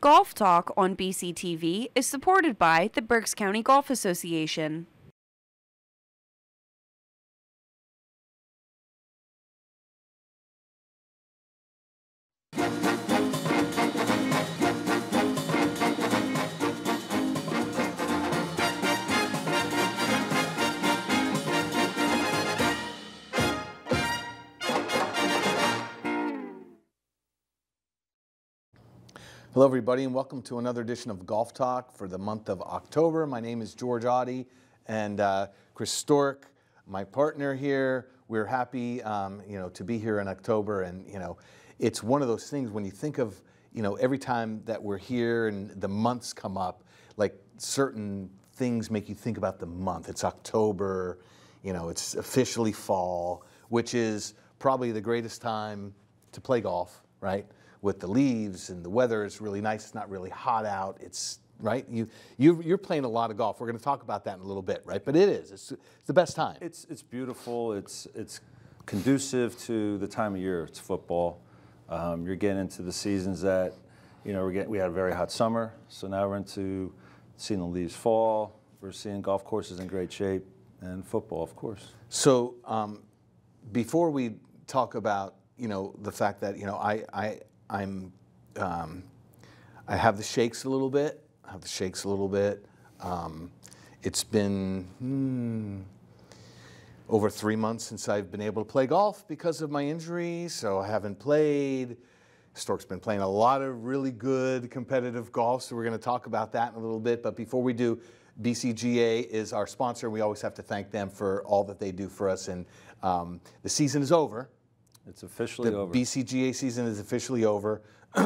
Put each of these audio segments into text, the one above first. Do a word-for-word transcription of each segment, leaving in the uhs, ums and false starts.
Golf Talk on B C T V is supported by the Berks County Golf Association. Hello everybody and welcome to another edition of Golf Talk for the month of October. My name is George Audi and uh, Chris Storck, my partner here. We're happy um, you know, to be here in October, and you know, it's one of those things when you think of, you know, every time that we're here and the months come up, like certain things make you think about the month. It's October, you know, it's officially fall, which is probably the greatest time to play golf, right? With the leaves and the weather is really nice. It's not really hot out. It's right. You you you're playing a lot of golf. We're going to talk about that in a little bit, right? But it is. It's, it's the best time. It's it's beautiful. It's it's conducive to the time of year. It's football. Um, you're getting into the seasons that, you know, we're getting. We had a very hot summer, so now we're into seeing the leaves fall. We're seeing golf courses in great shape, and football, of course. So um, before we talk about, you know, the fact that, you know, I I. I'm, um, I have the shakes a little bit. I have the shakes a little bit. Um, it's been hmm, over three months since I've been able to play golf because of my injury, so I haven't played. Storck's been playing a lot of really good competitive golf, so we're going to talk about that in a little bit. But before we do, B C G A is our sponsor. We always have to thank them for all that they do for us, and um, the season is over. It's officially the over. The B C G A season is officially over,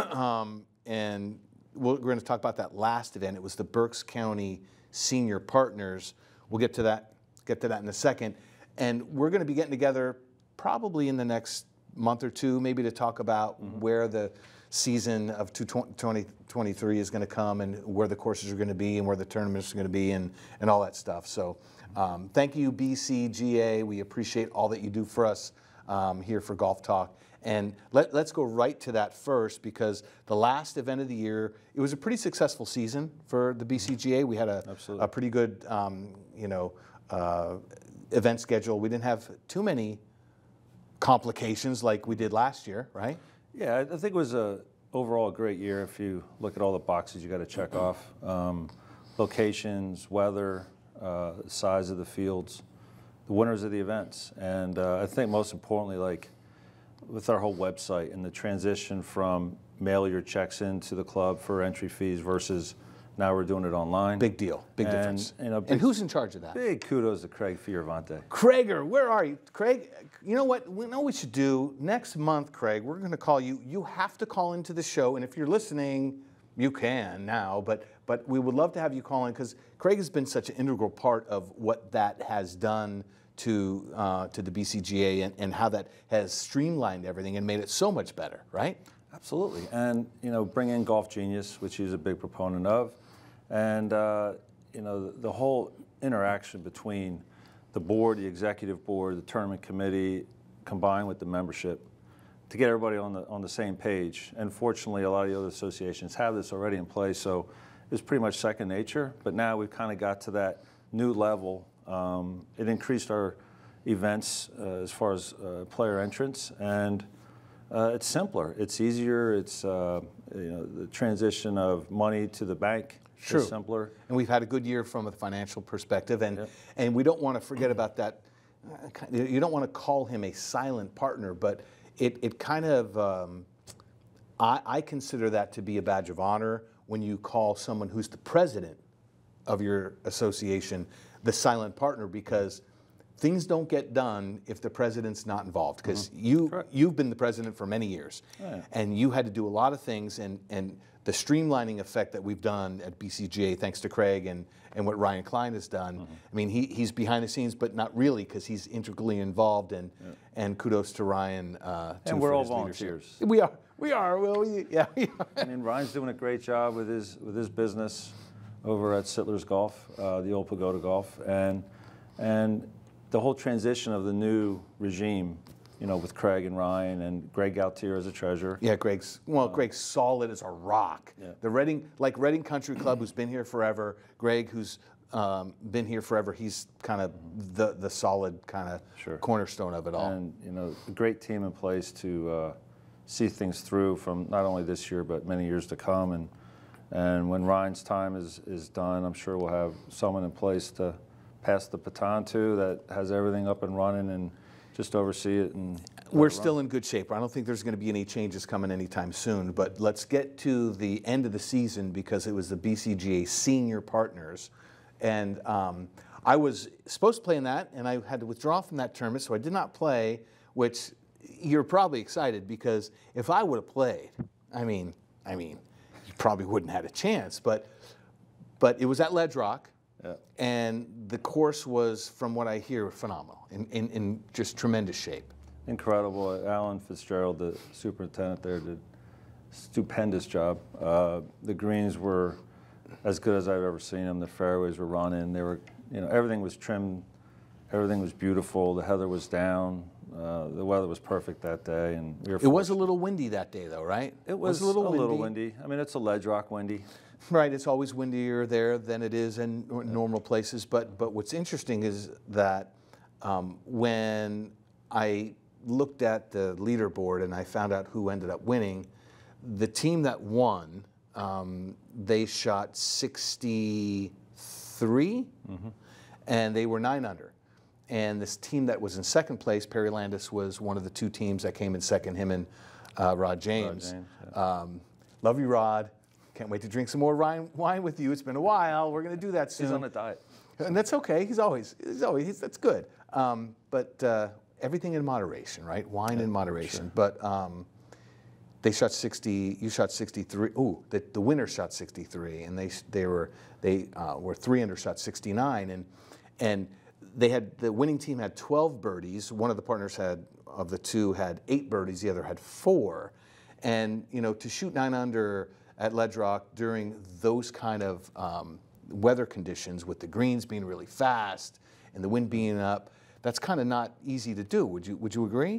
um, and we're going to talk about that last event. It was the Berks County Senior Partners. We'll get to that. Get to that in a second, and we're going to be getting together probably in the next month or two, maybe to talk about mm-hmm. where the season of twenty twenty-three is going to come, and where the courses are going to be, and where the tournaments are going to be, and and all that stuff. So, um, thank you, B C G A. We appreciate all that you do for us. Um, here for Golf Talk, and let, let's go right to that first, because the last event of the year, it was a pretty successful season for the B C G A. We had a, a pretty good um, you know, uh, event schedule. We didn't have too many complications like we did last year, right? Yeah, I think it was a overall a great year if you look at all the boxes you got to check off. Um, locations, weather, uh, size of the fields, the winners of the events, and uh, I think most importantly, like with our whole website and the transition from mail your checks into the club for entry fees versus now we're doing it online. Big deal, big and, difference. You know, big, and who's in charge of that? Big kudos to Craig Fioravante. Craiger, where are you? Craig, you know what? We know what we should do. Next month, Craig, we're going to call you. You have to call into the show, and if you're listening, you can now, but but we would love to have you call in, because Craig has been such an integral part of what that has done to uh, to the B C G A, and, and how that has streamlined everything and made it so much better, right? Absolutely, and you know, bring in Golf Genius, which he's a big proponent of, and uh, you know, the, the whole interaction between the board, the executive board, the tournament committee, combined with the membership, to get everybody on the on the same page. And fortunately, a lot of the other associations have this already in place, so it's pretty much second nature. But now we've kind of got to that new level. Um, it increased our events uh, as far as uh, player entrance, and uh, it's simpler, it's easier, it's uh, you know, the transition of money to the bank True. is simpler. And we've had a good year from a financial perspective, and yep. and we don't want to forget about that. You don't want to call him a silent partner, but it, it kind of, um, I, I consider that to be a badge of honor when you call someone who's the president of your association the silent partner, because things don't get done if the president's not involved, because mm-hmm. you, Correct. You've been the president for many years, yeah. and you had to do a lot of things, and, and the streamlining effect that we've done at B C G A, thanks to Craig and, and what Ryan Klein has done. Mm-hmm. I mean, he, he's behind the scenes, but not really, because he's integrally involved, and, yeah. and kudos to Ryan. Uh, too, and we're all volunteers. Leadership. We are. We are. Well, we, yeah. We are. I mean, Ryan's doing a great job with his with his business over at Sittler's Golf, uh, the old Pagoda Golf, and and the whole transition of the new regime you know, with Craig and Ryan and Greg Gautier as a treasurer. Yeah, Greg's, well, Greg's solid as a rock. Yeah. The Reading, like Reading Country Club, who's been here forever, Greg, who's um, been here forever, he's kind of the, the solid kind of Sure. cornerstone of it all. And, you know, a great team in place to uh, see things through from not only this year, but many years to come. And, and when Ryan's time is, is done, I'm sure we'll have someone in place to pass the baton to that has everything up and running and just oversee it. And we're still in good shape. I don't think there's going to be any changes coming anytime soon, but let's get to the end of the season because it was the B C G A Senior Partners. And um, I was supposed to play in that, and I had to withdraw from that tournament, so I did not play, which you're probably excited because if I would have played, I mean, I mean, you probably wouldn't have had a chance, but, but it was at Ledge Rock. Yeah. And the course was, from what I hear, phenomenal, in, in, in just tremendous shape. Incredible. Alan Fitzgerald, the superintendent there, did a stupendous job. Uh, the greens were as good as I've ever seen them. The fairways were running. They were, you know, everything was trimmed. Everything was beautiful. The heather was down. Uh, the weather was perfect that day, and we were it was a little windy that day, though, right? It was, it was a, little, a windy. little windy. I mean, it's a Ledge Rock windy. Right, it's always windier there than it is in normal places. But but what's interesting is that um, when I looked at the leaderboard and I found out who ended up winning, the team that won, um, they shot sixty-three, mm-hmm. and they were nine under. And this team that was in second place, Perry Landis, was one of the two teams that came in second. Him and uh, Rod James. Rod James yeah. um, love you, Rod. Can't wait to drink some more wine, wine with you. It's been a while. We're going to do that soon. He's on a diet. And that's okay. He's always, he's always, he's, that's good. Um, but uh, everything in moderation, right? Wine yeah, in moderation. Sure. But um, they shot sixty. You shot sixty-three. Ooh, the, the winner shot sixty-three, and they they were they uh, were three under, shot sixty-nine, and and they had the winning team had twelve birdies. One of the partners had of the two had eight birdies. The other had four, and you know to shoot nine under at Ledge Rock during those kind of um, weather conditions with the greens being really fast and the wind being up, that's kind of not easy to do. Would you, would you agree?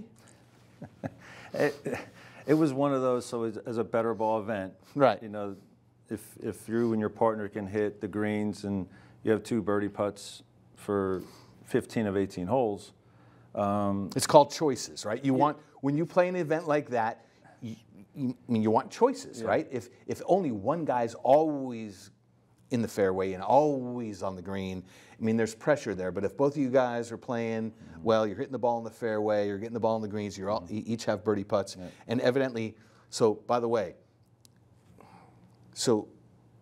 it, it was one of those, so as, as a better ball event, right? You know, if, if you and your partner can hit the greens and you have two birdie putts for fifteen of eighteen holes. Um, it's called choices, right? You yeah. want, when you play an event like that, you, you, I mean, you want choices, yeah. right? If, if only one guy's always in the fairway and always on the green, I mean, there's pressure there. But if both of you guys are playing mm-hmm. well, you're hitting the ball in the fairway, you're getting the ball in the greens, you're all, mm-hmm. you each have birdie putts. Yeah. And evidently, so by the way, so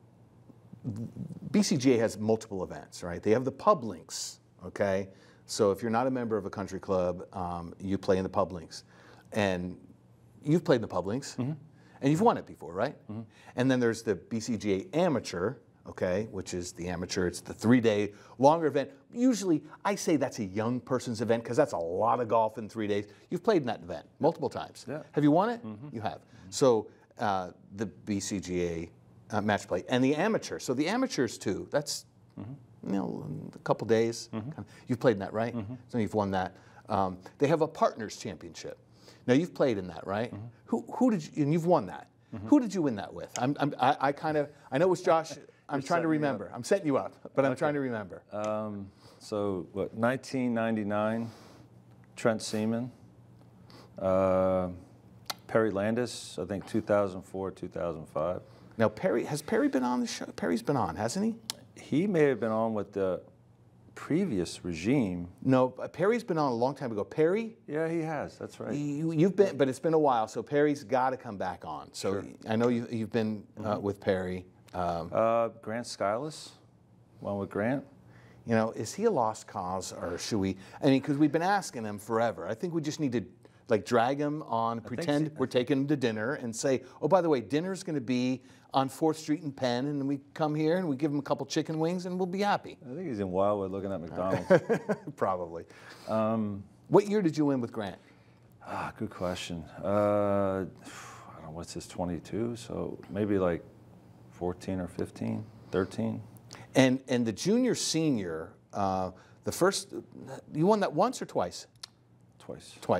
B C G A has multiple events, right? They have the pub links, okay? So if you're not a member of a country club, um, you play in the pub links. And you've played in the pub links, mm-hmm. and you've won it before, right? Mm-hmm. And then there's the B C G A Amateur, okay, which is the amateur. It's the three-day longer event. Usually, I say that's a young person's event because that's a lot of golf in three days. You've played in that event multiple times. Yeah. Have you won it? Mm-hmm. You have. Mm-hmm. So uh, the B C G A uh, match play and the amateur. So the amateurs too. That's mm-hmm. you know a couple days. Mm-hmm. You've played in that, right? Mm-hmm. So you've won that. Um, they have a partners championship. Now you've played in that, right? Mm-hmm. Who who did you, and you've won that? Mm-hmm. Who did you win that with? I'm, I'm I, I kind of I know it was Josh. I'm trying to remember. I'm setting you up, but I'm okay. trying to remember. Um, so what? nineteen ninety-nine, Trent Seaman, uh, Perry Landis. I think two thousand four, two thousand five. Now Perry has Perry been on the show? Perry's been on, hasn't he? He may have been on with the previous regime. No, Perry's been on a long time ago. Perry? Yeah, he has. That's right. You, you've been, but it's been a while. So Perry's got to come back on. So sure. I know you, you've been uh, mm-hmm. with Perry. Um, uh, Grant Skyless, one with Grant. You know, is he a lost cause, or should we? I mean, because we've been asking him forever. I think we just need to, like, drag him on, I pretend so. we're taking him to dinner, and say, oh, by the way, dinner's going to be on fourth street in Penn, and we come here and we give him a couple chicken wings, and we'll be happy. I think he's in Wildwood looking at McDonald's. Probably. Um, what year did you win with Grant? Ah, good question. Uh, I don't know, what's this, twenty-two? So maybe like fourteen or fifteen, thirteen. And and the junior senior, uh, the first, you won that once or twice? Twice. Twice.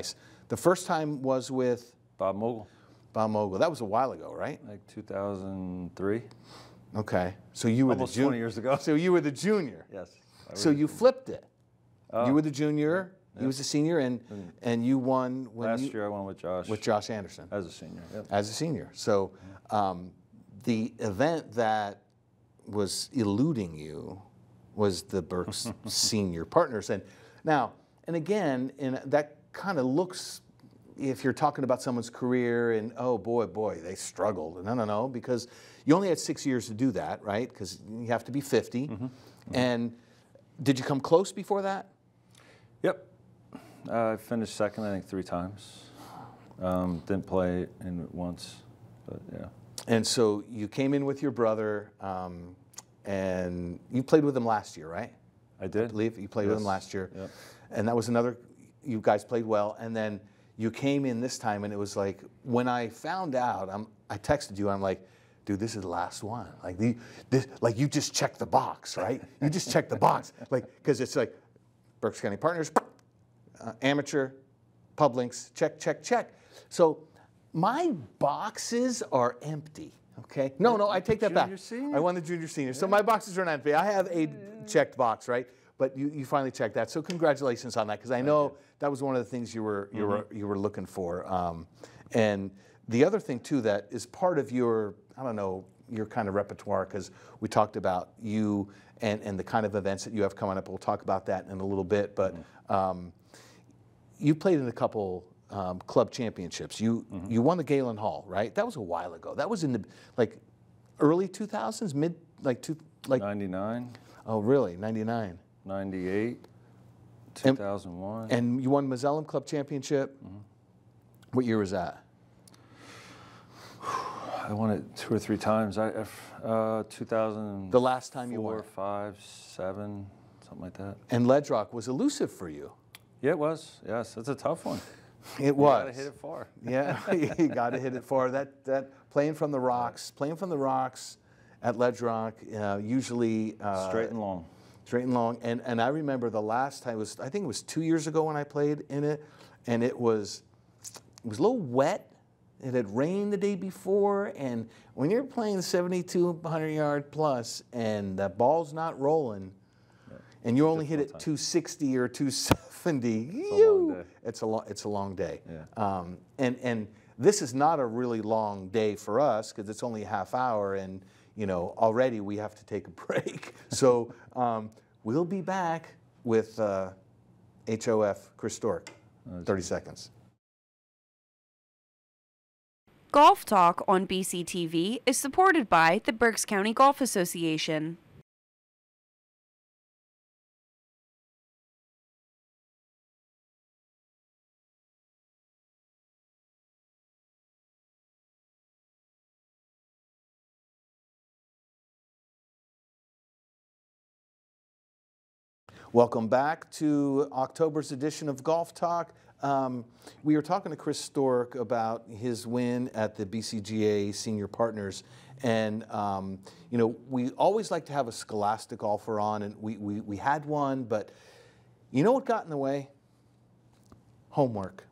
The first time was with Bob Mogul, Bob Mogul. That was a while ago, right? like two thousand three. Okay. So you were Almost the junior. twenty years ago. So you were the junior. Yes. I So was- you flipped it. Oh. You were the junior. He was the senior, and and you won when Last you, year I went with Josh. with Josh Anderson as a senior. Yep. as a senior. So um, the event that was eluding you was the Berks Senior Partners, and now and again, and that kind of looks. If you're talking about someone's career and, oh, boy, boy, they struggled. No, no, no, because you only had six years to do that, right? Because you have to be fifty. Mm-hmm. Mm-hmm. And did you come close before that? Yep. Uh, I finished second, I think, three times. Um, didn't play in it once, but yeah. And so you came in with your brother, um, and you played with him last year, right? I did. I believe you played Yes. with him last year. Yep. And that was another, you guys played well. And then you came in this time, and it was like, when I found out, I'm, I texted you, I'm like, dude, this is the last one. Like, the, this, like you just checked the box, right? You just checked the box. Like, because it's like, Berks County Partners, uh, amateur, pub links, check, check, check. So my boxes are empty, okay? No, no, I take that back. Junior, senior? I won the junior senior. So my boxes are not empty. I have a checked box, right? But you, you finally checked that. So congratulations on that, because I know that was one of the things you were you mm-hmm. were you were looking for. Um, and the other thing too that is part of your, I don't know, your kind of repertoire, because we talked about you and, and the kind of events that you have coming up. We'll talk about that in a little bit. But um, you played in a couple um, club championships. You mm-hmm. you won the Galen Hall, right? That was a while ago. That was in the like early two thousands, mid like two like ninety-nine. Oh, really? ninety-nine. ninety-eight. two thousand one. And, and you won Mazzellum Club Championship. Mm-hmm. What year was that? I won it two or three times. I uh, two thousand. The last time you won. Four, five, seven, something like that. And Ledrock was elusive for you. Yeah, it was. Yes, it's a tough one. It you was. You got to hit it far. Yeah, you got to hit it far. That that playing from the rocks, playing from the rocks at Ledrock, uh, usually uh, straight and long. Straight and long. And and I remember the last time was I think it was two years ago when I played in it, and it was it was a little wet. It had rained the day before, and when you're playing seventy-two hundred yard plus and the ball's not rolling, yeah. and you only hit it time. two sixty or two seventy, it's a you, long day. It's a, lo it's a long day. Yeah. Um, and, and this is not a really long day for us because it's only a half hour, and you know already we have to take a break. So um, we'll be back with uh, H O F Chris Storck. thirty seconds. Golf Talk on B C T V is supported by the Berks County Golf Association. Welcome back to October's edition of Golf Talk. Um, we were talking to Chris Storck about his win at the B C G A Senior Partners, and um, you know we always like to have a scholastic golfer on, and we, we, we had one, but you know what got in the way? Homework.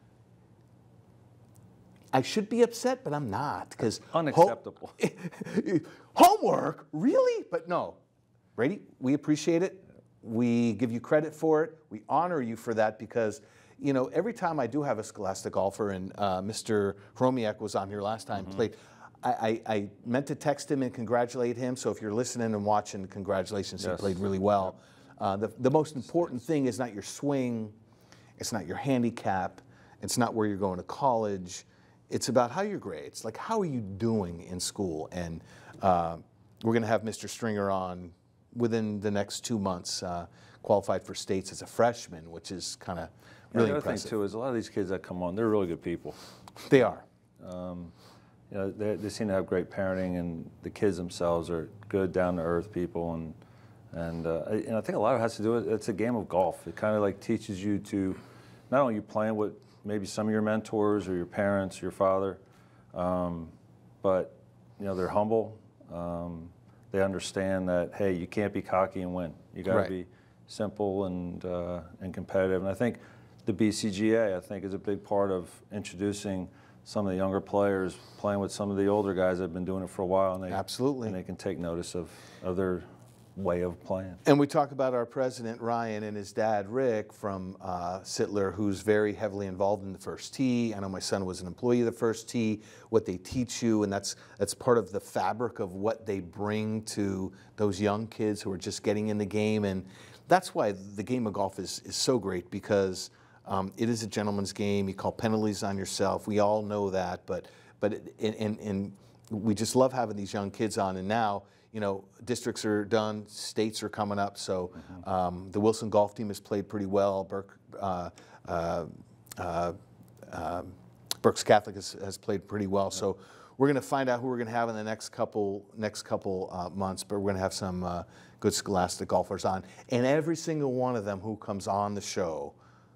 I should be upset, but I'm not, because unacceptable. Ho homework, really? But no, Brady, we appreciate it. We give you credit for it. We honor you for that, because you know, every time I do have a scholastic golfer, and uh, Mister Hromiak was on here last time, mm-hmm. played, I, I, I meant to text him and congratulate him. So if you're listening and watching, congratulations, yes. He played really well. Uh, the, the most important thing is not your swing, it's not your handicap, it's not where you're going to college. It's about how your grades, like how are you doing in school? And uh, we're going to have Mister Stringer on within the next two months, uh, qualified for states as a freshman, which is kind of really yeah, the other impressive. thing too is a lot of these kids that come on, they're really good people. They are. Um, you know, they, they seem to have great parenting, and the kids themselves are good, down-to-earth people, and and, uh, and I think a lot of it has to do with it's a game of golf. It kind of like teaches you to not only you playing with maybe some of your mentors or your parents, your father, um, but you know they're humble. Um, they understand that hey, you can't be cocky and win. You got to right. be simple and uh, and competitive. And I think the B C G A, I think, is a big part of introducing some of the younger players, playing with some of the older guys that have been doing it for a while, and they Absolutely. and they can take notice of, of their way of playing. And we talk about our president, Ryan, and his dad, Rick, from uh, Sittler, who's very heavily involved in the first tee. I know my son was an employee of the first tee, what they teach you, and that's, that's part of the fabric of what they bring to those young kids who are just getting in the game. And that's why the game of golf is, is so great, because um, it is a gentleman's game. You call penalties on yourself. We all know that, but, but it, and, and we just love having these young kids on. And now, you know, districts are done, states are coming up, so mm-hmm. um, the Wilson golf team has played pretty well. Burke, uh, uh, uh, uh, Berks Catholic has, has played pretty well. Yeah. So we're going to find out who we're going to have in the next couple next couple uh, months. But we're going to have some uh, good Scholastic golfers on, and every single one of them who comes on the show,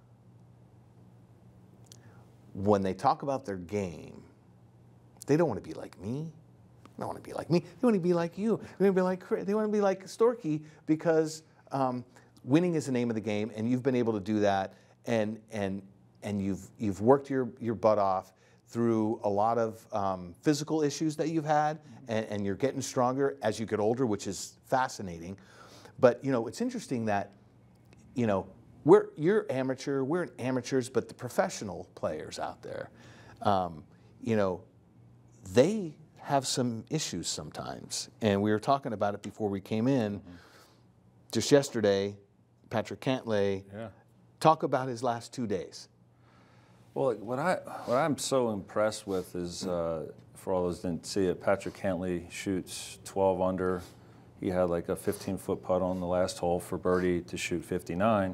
when they talk about their game, they don't want to be like me. They don't want to be like me. They want to be like you. They want to be like Chris. They want to be like Storky, because um, winning is the name of the game, and you've been able to do that, and and and you've you've worked your your butt off through a lot of um, physical issues that you've had, and, and you're getting stronger as you get older, which is fascinating. But you know, it's interesting that you know we're you're amateur, we're amateurs, but the professional players out there, um, you know, they have some issues sometimes, and we were talking about it before we came in. Mm-hmm. Just yesterday, Patrick Cantlay, yeah. talk about his last two days. Well, what I what I'm so impressed with is, uh, for all those who didn't see it, Patrick Cantlay shoots twelve under. He had like a fifteen foot putt on the last hole for birdie to shoot fifty-nine,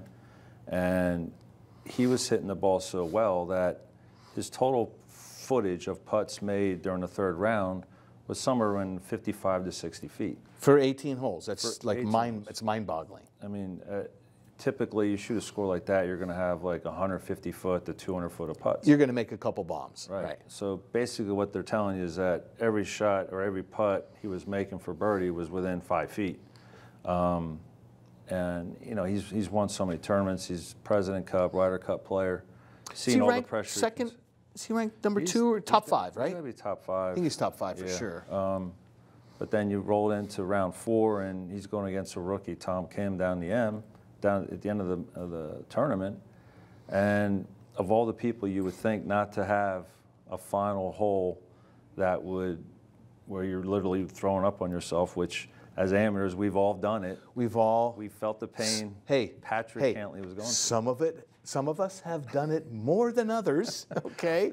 and he was hitting the ball so well that his total footage of putts made during the third round was somewhere in fifty-five to sixty feet. For eighteen holes. That's For like mind, holes. It's mind-boggling. I mean, uh, typically you shoot a score like that, you're going to have like one hundred fifty foot to two hundred foot of putts. You're going to make a couple bombs. Right. right. So basically what they're telling you is that every shot or every putt he was making for birdie was within five feet. Um, and, you know, he's, he's won so many tournaments. He's President Cup, Ryder Cup player. Seen all the pressure. Second? Is he ranked number He's, two or top five, right? He's got to be top five. I think he's top five for yeah. sure. Um, but then you roll into round four, and he's going against a rookie, Tom Kim, down the M, down at the end of the, of the tournament. And of all the people you would think not to have a final hole that would, where you're literally throwing up on yourself, which as amateurs, we've all done it. We've all. We felt the pain. Hey, Patrick hey, Cantlay was going some of it. Some of us have done it more than others, okay?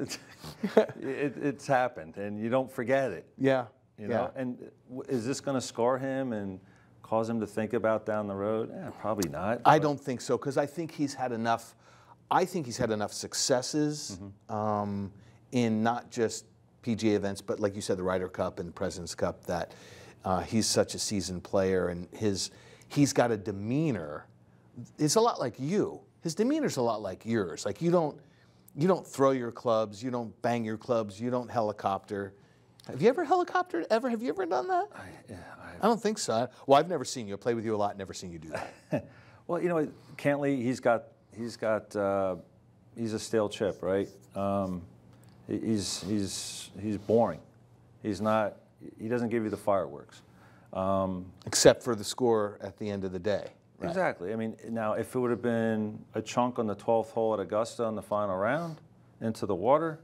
it, it's happened, and you don't forget it. Yeah, You know? yeah. And is this going to scar him and cause him to think about down the road? Eh, probably not. I don't think so, because I think he's had enough, I think he's had enough successes mm-hmm. um, in not just P G A events, but like you said, the Ryder Cup and the President's Cup, that uh, he's such a seasoned player, and his he's got a demeanor. It's a lot like you. His demeanor's a lot like yours. Like you don't, you don't throw your clubs, you don't bang your clubs, you don't helicopter. Have you ever helicoptered? Ever? Have you ever done that? I, yeah, I don't think so. Well, I've never seen you. I play with you a lot. Never seen you do that. Well, you know, Cantlay, he's got, he's got, uh, he's a stale chip, right? Um, he's he's he's boring. He's not. He doesn't give you the fireworks. Um, Except for the score at the end of the day. Right. Exactly. I mean, now if it would have been a chunk on the twelfth hole at Augusta in the final round, into the water,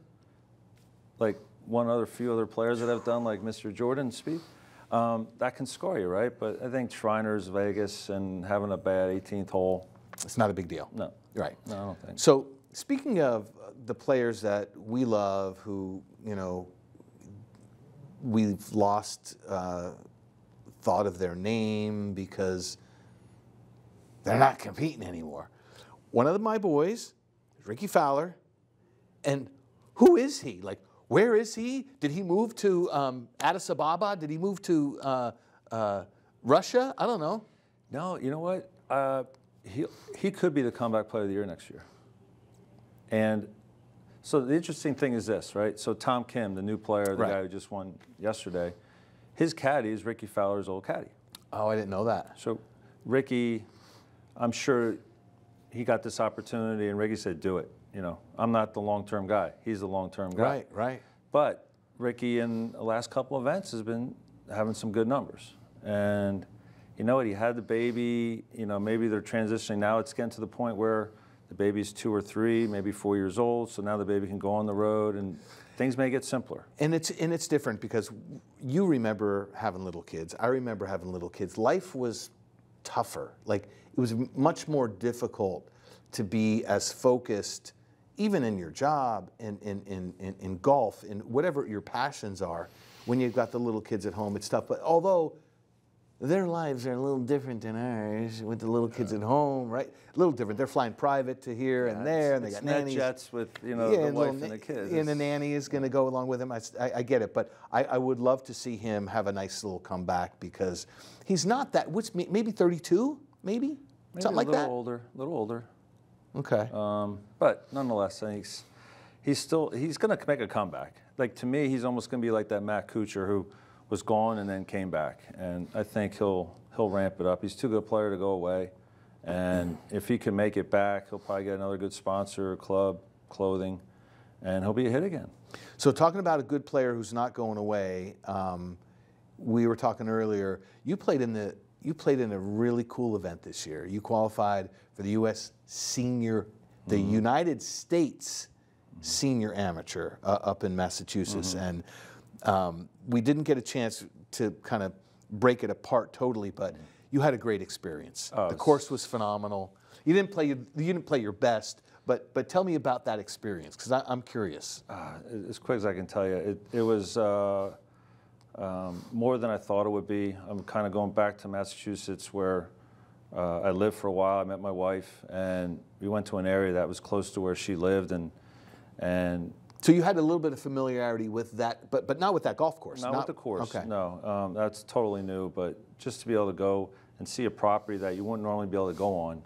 like one other few other players that have done, like Mister Jordan Speed, um, that can score you, right? But I think Shriners, Vegas, and having a bad eighteenth hole, it's not a big deal. No. Right. No, I don't think. So speaking of the players that we love, who you know, we've lost uh, thought of their name because they're not competing anymore. One of my boys, Ricky Fowler, and who is he? Like, where is he? Did he move to um, Addis Ababa? Did he move to uh, uh, Russia? I don't know. No, you know what? Uh, he he could be the comeback player of the year next year. And so the interesting thing is this, right? So Tom Kim, the new player, the right. guy who just won yesterday, his caddy is Ricky Fowler's old caddy. Oh, I didn't know that. So Ricky, I'm sure he got this opportunity, and Ricky said, "Do it." You know, I'm not the long-term guy. He's the long-term guy. Right, right. But Ricky, in the last couple of events, has been having some good numbers. And you know what? He had the baby. You know, maybe they're transitioning now. It's getting to the point where the baby's two or three, maybe four years old. So now the baby can go on the road, and things may get simpler. And it's and it's different because you remember having little kids. I remember having little kids. Life was tougher. Like, it was much more difficult to be as focused, even in your job, in, in, in, in, in golf, in whatever your passions are, when you've got the little kids at home. It's tough. But although their lives are a little different than ours with the little kids at home, right? A little different. They're flying private to here Yeah, and there, and they it's got net nannies. jets with, you know, Yeah, the and wife little and the na- kids. And the nanny is going to go along with him. I, I, I get it, but I, I would love to see him have a nice little comeback because he's not that. What's maybe thirty-two, maybe, Maybe something like a little that. older, a little older. Okay. Um, but nonetheless, I think he's, he's still he's going to make a comeback. Like, to me, he's almost going to be like that Matt Kuchar who was gone and then came back. And I think he'll he'll ramp it up. He's too good a player to go away. And if he can make it back, he'll probably get another good sponsor, club, clothing, and he'll be a hit again. So talking about a good player who's not going away, um, we were talking earlier. You played in the you played in a really cool event this year. You qualified for the U S Senior, the mm-hmm. United States Senior Amateur uh, up in Massachusetts, mm-hmm. and um, we didn't get a chance to kind of break it apart totally, but you had a great experience. Oh, the course was phenomenal. You didn't play your, you didn't play your best, but but tell me about that experience because I'm curious. Uh, as quick as I can tell you, it, it was uh, um, more than I thought it would be. I'm kind of going back to Massachusetts where uh, I lived for a while. I met my wife, and we went to an area that was close to where she lived, and and. So you had a little bit of familiarity with that, but but not with that golf course. Not, not with the course. Okay. No, um, that's totally new. But just to be able to go and see a property that you wouldn't normally be able to go on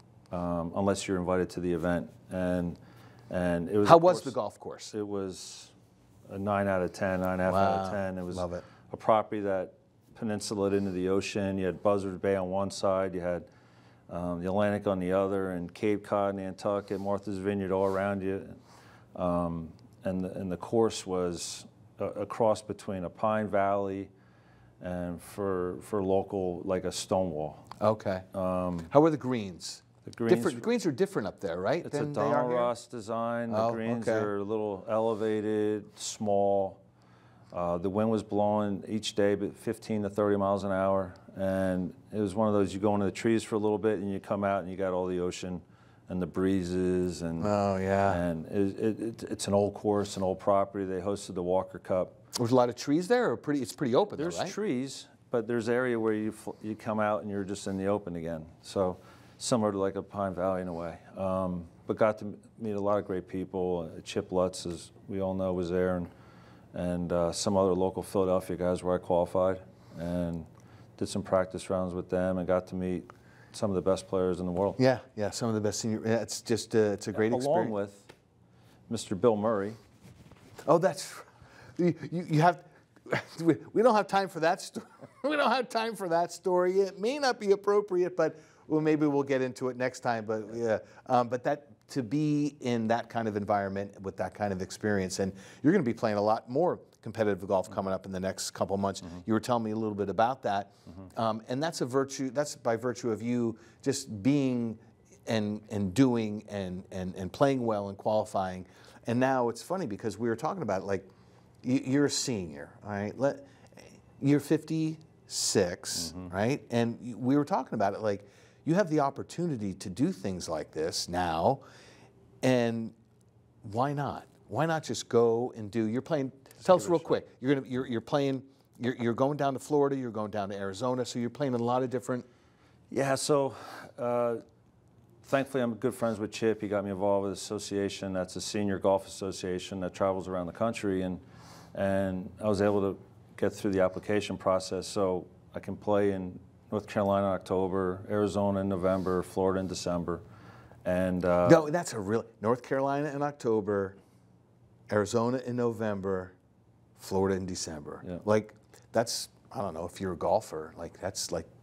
um, unless you're invited to the event, and and it was. How was the golf course? It was a nine out of ten, nine and a half wow. out of ten. It was Love it. a property that peninsulaed into the ocean. You had Buzzard Bay on one side, you had um, the Atlantic on the other, and Cape Cod, Nantucket, Martha's Vineyard all around you. Um, and, the, and the course was a, a cross between a pine valley and for for local, like a stone wall. Okay. Um, How were the greens? The greens, different, the greens are different up there, right? It's than a they are Donald here? Ross design. The Oh, greens okay. are a little elevated, small. Uh, the wind was blowing each day but fifteen to thirty miles an hour. And it was one of those, you go into the trees for a little bit and you come out and you got all the ocean and the breezes. And, oh, yeah. And it, it, it, it's an old course, an old property. They hosted the Walker Cup. There's a lot of trees there, or pretty? It's pretty open. There's though, right? trees, but there's area where you you come out and you're just in the open again. So similar to like a Pine Valley in a way. Um, but got to meet a lot of great people. Uh, Chip Lutz, as we all know, was there, and and uh, some other local Philadelphia guys where I qualified, and did some practice rounds with them, and got to meet some of the best players in the world. Yeah, yeah, some of the best senior. Yeah, it's just uh, it's a great Along experience. Along with Mister Bill Murray. Oh, that's you. You, you have. We, we don't have time for that story. We don't have time for that story. It may not be appropriate, but well, maybe we'll get into it next time. But yeah, um, but that to be in that kind of environment with that kind of experience, and you're going to be playing a lot more competitive golf coming up in the next couple of months. Mm-hmm. You were telling me a little bit about that, mm-hmm. um, and that's a virtue. That's by virtue of you just being and and doing and and and playing well and qualifying. And now it's funny because we were talking about it, like you, you're a senior, all right? Let, you're fifty-six, mm-hmm. right? And we were talking about it like you have the opportunity to do things like this now, and why not? Why not just go and do? You're playing. Tell us real quick. You're gonna. You're, you're playing. You're, you're going down to Florida. You're going down to Arizona. So you're playing a lot of different. Yeah. So, uh, thankfully, I'm good friends with Chip. He got me involved with an association. That's a senior golf association that travels around the country, and and I was able to get through the application process. So I can play in North Carolina in October, Arizona in November, Florida in December, and uh, no, that's a real North Carolina in October, Arizona in November, Florida in December. Yeah. Like that's I don't know if you're a golfer. Like that's like.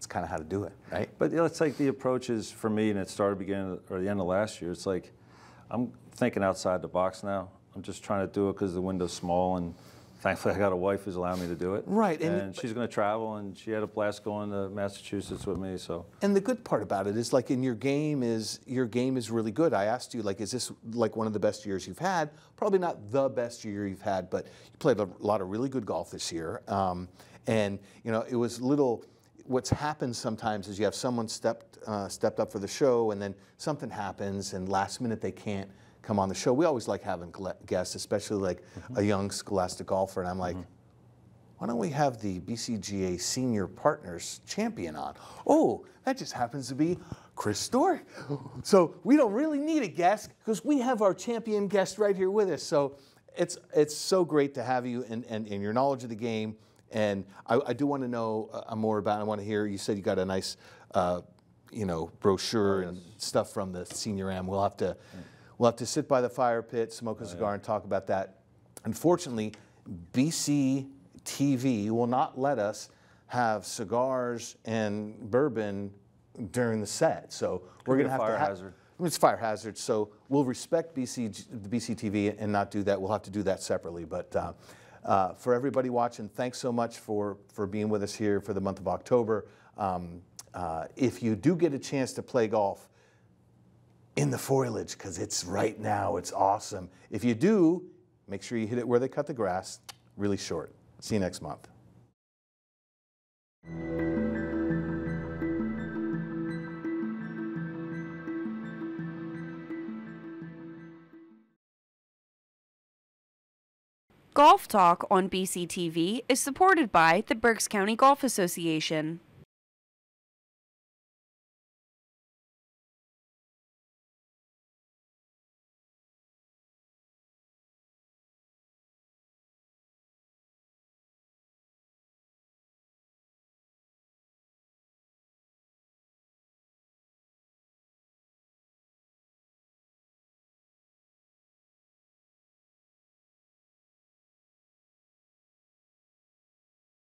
that's kind of how to do it, right? But you know, it's like the approach is for me, and it started beginning or the end of last year. It's like I'm thinking outside the box now. I'm just trying to do it because the window's small, and thankfully I got a wife who's allowing me to do it. Right, and, and she's going to travel, and she had a blast going to Massachusetts with me. So. And the good part about it is, like, in your game is your game is really good. I asked you, like, is this like one of the best years you've had? Probably not the best year you've had, but you played a lot of really good golf this year. Um, and you know, it was little. What's happened sometimes is you have someone stepped uh, stepped up for the show, and then something happens, and last minute they can't come on the show. We always like having guests, especially like mm-hmm. a young scholastic golfer, and I'm like, mm-hmm. why don't we have the B C G A Senior Partners Champion on? Oh, that just happens to be Chris Storck. So we don't really need a guest because we have our champion guest right here with us. So it's it's so great to have you and, and, and your knowledge of the game. And I, I do want to know uh, more about it. I want to hear, you said you got a nice, uh, you know, brochure oh, yes. and stuff from the Senior Am. We'll have to, yeah. we'll have to sit by the fire pit, smoke a cigar, oh, yeah. and talk about that. Unfortunately, B C T V will not let us have cigars and bourbon during the set. So we're going to have fire to have, hazard. It's fire hazard. So we'll respect B C, the B C T V and not do that. We'll have to do that separately. But uh, uh, for everybody watching, thanks so much for, for being with us here for the month of October. Um, uh, if you do get a chance to play golf in the foliage, because it's right now, it's awesome. If you do, make sure you hit it where they cut the grass, really short. See you next month. Golf Talk on B C T V is supported by the Berks County Golf Association.